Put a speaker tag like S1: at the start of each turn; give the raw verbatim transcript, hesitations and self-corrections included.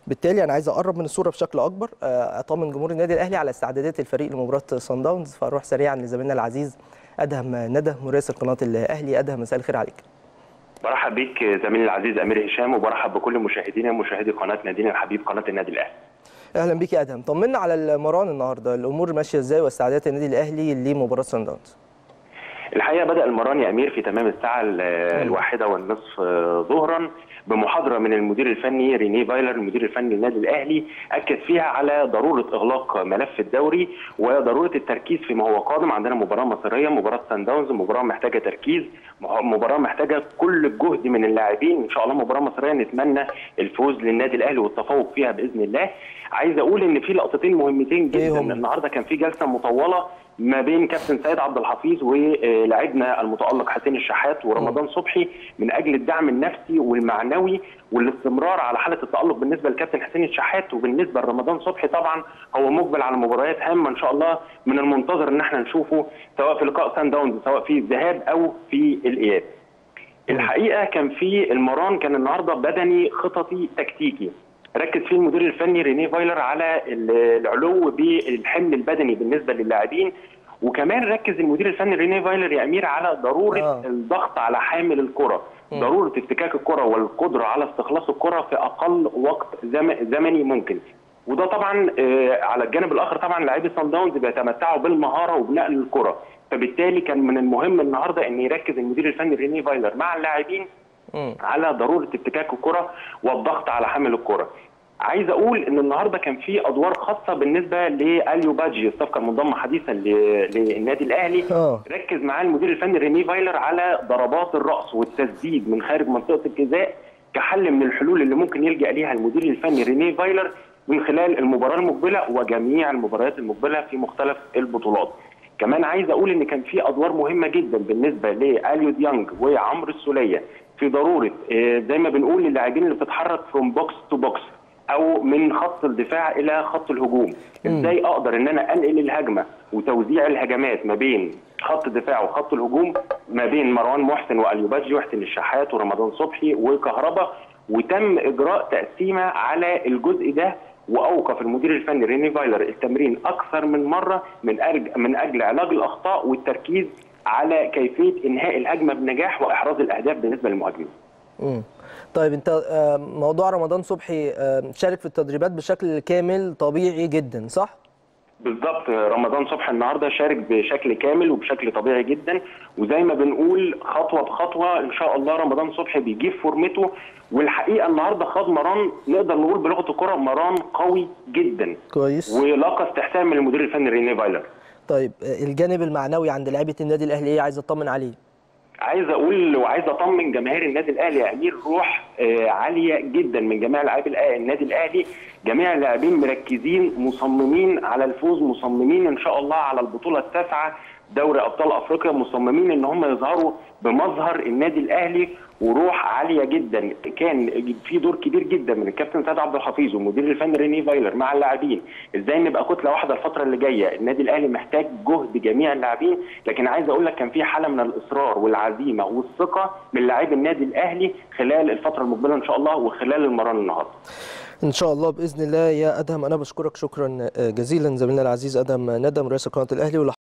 S1: بالتالي انا عايز اقرب من الصوره بشكل اكبر، اطمن جمهور النادي الاهلي على استعدادات الفريق لمباراه صن داونز. فاروح سريعا لزميلنا العزيز ادهم ندى مراسل قناه الاهلي. ادهم، مساء الخير عليك.
S2: برحب بيك زميلي العزيز امير هشام، وبرحب بكل مشاهدينا ومشاهدي قناه نادينا الحبيب قناه النادي الاهلي.
S1: اهلا بيك يا ادهم، طمنا على المران النهارده، الامور ماشيه ازاي واستعدادات النادي الاهلي لمباراه صن داونز؟
S2: الحقيقه بدا المران يا امير في تمام الساعه الواحده والنصف ظهرا بمحاضره من المدير الفني رينيه فايلر المدير الفني للنادي الاهلي، اكد فيها على ضروره اغلاق ملف الدوري وضروره التركيز فيما هو قادم. عندنا مباراه مصيريه، مباراه صن داونز، مباراه محتاجه تركيز، مباراه محتاجه كل الجهد من اللاعبين، ان شاء الله مباراه مصيريه نتمنى الفوز للنادي الاهلي والتفوق فيها باذن الله. عايز اقول ان في لقطتين مهمتين جدا. النهارده كان في جلسه مطوله ما بين كابتن سيد عبد الحفيظ ولاعبنا المتالق حسين الشحات ورمضان صبحي من اجل الدعم النفسي والمعنوي والاستمرار على حاله التالق بالنسبه لكابتن حسين الشحات. وبالنسبه لرمضان صبحي طبعا هو مقبل على مباريات هامه ان شاء الله، من المنتظر ان احنا نشوفه سواء في لقاء سان داونز سواء في الذهاب او في الاياب. الحقيقه كان في المران كان النهارده بدني خططي تكتيكي، ركز فيه المدير الفني رينيه فايلر على العلو بالحمل البدني بالنسبه للاعبين، وكمان ركز المدير الفني رينيه فايلر يا امير على ضروره آه. الضغط على حامل الكره، م. ضروره افتكاك الكره والقدره على استخلاص الكره في اقل وقت زمني ممكن. وده طبعا آه على الجانب الاخر طبعا لاعبي صن داونز بيتمتعوا بالمهاره وبنقل الكره، فبالتالي كان من المهم النهارده ان يركز المدير الفني رينيه فايلر مع اللاعبين على ضروره افتكاك الكره والضغط على حامل الكره. عايز اقول ان النهارده كان في ادوار خاصه بالنسبه لاليو بادجي، الصفقه المنضمه حديثا للنادي الاهلي. أوه. ركز معاه المدير الفني رينيه فايلر على ضربات الراس والتسديد من خارج منطقه الجزاء كحل من الحلول اللي ممكن يلجا ليها المدير الفني رينيه فايلر من خلال المباراه المقبله وجميع المباريات المقبله في مختلف البطولات. كمان عايز اقول ان كان في ادوار مهمه جدا بالنسبه لاليو ديانج وعمرو السوليه في ضروره زي ما بنقول اللاعبين اللي بتتحرك فروم بوكس تو بوكس او من خط الدفاع الى خط الهجوم. ازاي اقدر ان انا انقل الهجمه وتوزيع الهجمات ما بين خط الدفاع وخط الهجوم ما بين مروان محسن واليو بادجي وحسين الشحات ورمضان صبحي وكهربا، وتم اجراء تقسيمه على الجزء ده، واوقف المدير الفني رينيه فايلر التمرين اكثر من مره من اجل من اجل علاج الاخطاء والتركيز على كيفيه انهاء الهجمه بنجاح واحراز الاهداف بالنسبه للمهاجمين.
S1: امم طيب انت موضوع رمضان صبحي شارك في التدريبات بشكل كامل طبيعي جدا صح؟
S2: بالظبط، رمضان صبحي النهارده شارك بشكل كامل وبشكل طبيعي جدا، وزي ما بنقول خطوه بخطوه ان شاء الله رمضان صبحي بيجيب فورمته. والحقيقه النهارده خد مران نقدر نقول بلغه الكره مران قوي جدا
S1: كويس،
S2: ولاقى استحسان من المدير الفني رينيه فايلر.
S1: طيب الجانب المعنوي عند لاعيبه النادي الاهلي ايه عايز اطمن عليه؟
S2: عايز اقول وعايز اطمن جماهير النادي الاهلي يا امير، روح آه عاليه جدا من جميع لاعبي النادي الاهلي، جميع اللاعبين مركزين مصممين على الفوز، مصممين ان شاء الله على البطوله التاسعه دوري ابطال افريقيا، مصممين ان هم يظهروا بمظهر النادي الاهلي وروح عاليه جدا. كان في دور كبير جدا من الكابتن سيد عبد الحفيظ والمدير الفني رينيه فايلر مع اللاعبين، ازاي نبقى كتله واحده الفتره اللي جايه. النادي الاهلي محتاج جهد جميع اللاعبين، لكن عايز اقول لك كان في حاله من الاصرار والعزيمه والثقه من لاعبي النادي الاهلي خلال الفتره المقبله ان شاء الله وخلال المران النهارده.
S1: ان شاء الله باذن الله يا ادهم. انا بشكرك شكرا جزيلا زميلنا العزيز ادهم ندى مراسل قناه الاهلي.